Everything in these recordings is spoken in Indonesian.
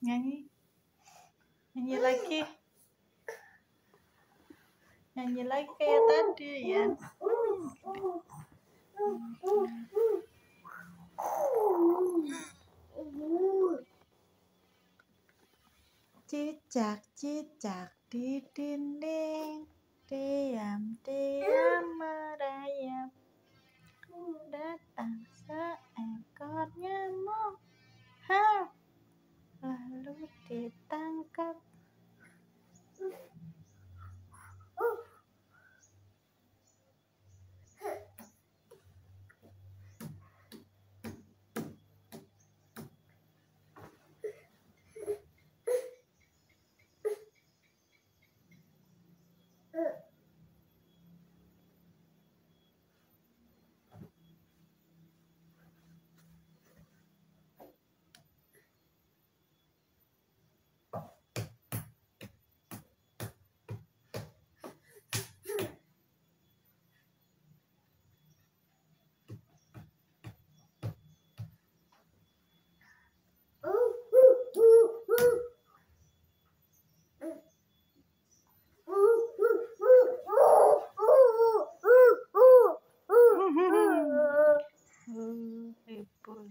Nyanyi, nyanyi lagi, nyanyi lagi kayak tadi ya. Cicak cicak di dinding, diam-diam merayap. Datang seekor nyamuk, lalu ditangkap. Heboh.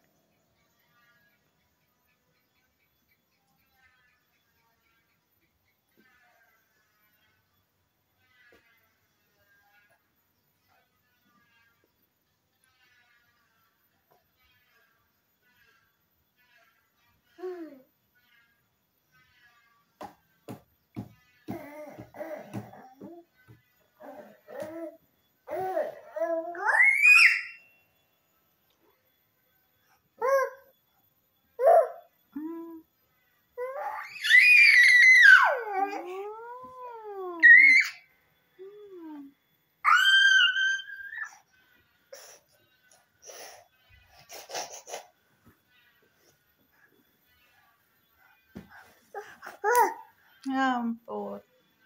Ya ampun.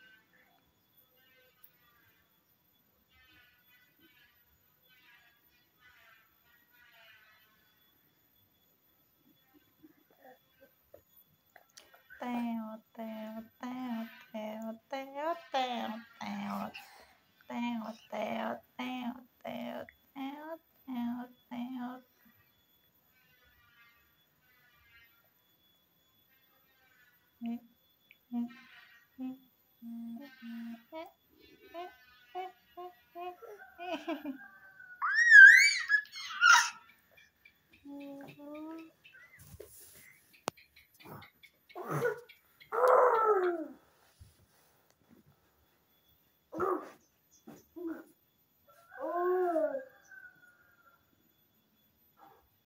Teo teo teo teo teo teo teo teo teo teo teo teo teo teo.